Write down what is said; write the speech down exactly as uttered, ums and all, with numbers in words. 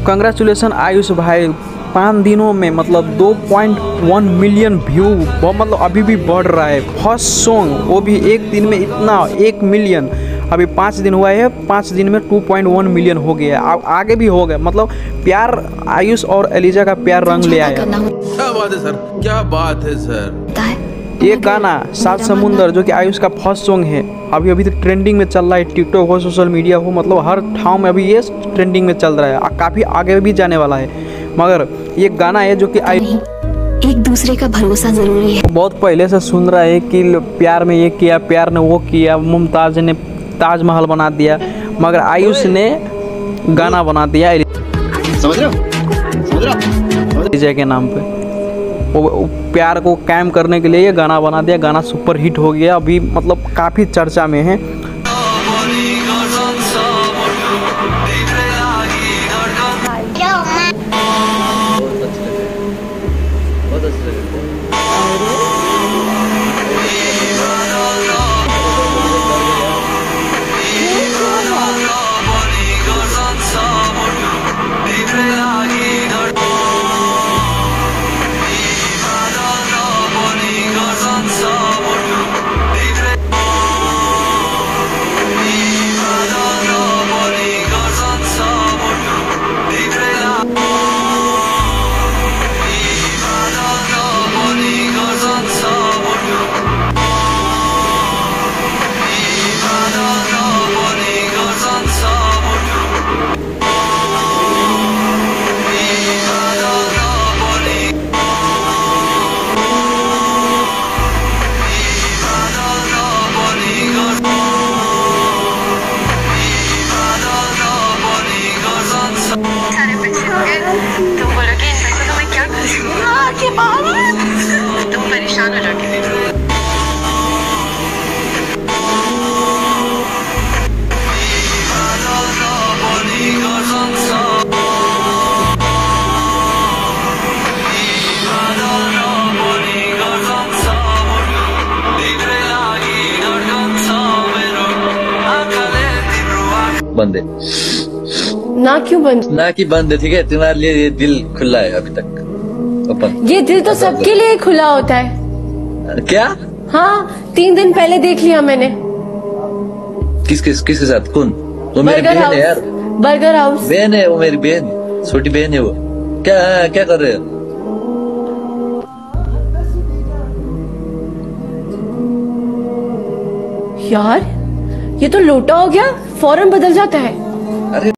Congratulation Ayush भाई, पाँच दिनों में मतलब दो पॉइंट वन मिलियन व्यू, बहुत मतलब अभी भी बढ़ रहा है। फर्स्ट सॉन्ग वो भी एक दिन में इतना एक मिलियन, अभी पाँच दिन हुआ है, पाँच दिन में टू पॉइंट वन मिलियन हो गया। अब आगे भी हो गया। मतलब प्यार आयुष और एलिजा का प्यार रंग ले आया। क्या बात है सर, क्या बात है सर। ये गाना सात समुंदर जो कि आयुष का फर्स्ट सॉन्ग है, अभी अभी तो ट्रेंडिंग में चल रहा है। टिकटॉक हो, सोशल मीडिया हो, मतलब हर ठाव में अभी ये ट्रेंडिंग में चल रहा है। काफ़ी आगे भी जाने वाला है। मगर ये गाना है जो कि एक दूसरे का भरोसा जरूरी है। बहुत पहले से सुन रहा है कि प्यार में ये किया, प्यार ने वो किया, मुमताज ने ताजमहल बना दिया, मगर आयुष ने गाना बना दिया समझ रहे हो, समझ रहे हो, विजय के नाम पे। वो प्यार को कायम करने के लिए ये गाना बना दिया। गाना सुपर हिट हो गया, अभी मतलब काफ़ी चर्चा में है। तुम बोलोगे इन तो मैं क्या करूँ? तुम परेशान हो जाओगे। बंद है ना, क्यों बंद? ना कि बंद है, ठीक है। तुम्हारे लिए ये दिल खुला है अभी तक ओपन। ये दिल तो सबके लिए खुला होता है। क्या? हाँ, तीन दिन पहले देख लिया मैंने। किस किस किसके साथ? कौन? वो मेरी बहन है यार। बर्गर हाउस बहन है वो, मेरी बहन, छोटी बहन है वो। क्या क्या कर रहे हो? यार ये तो लोटा हो गया, फौरन बदल जाता है।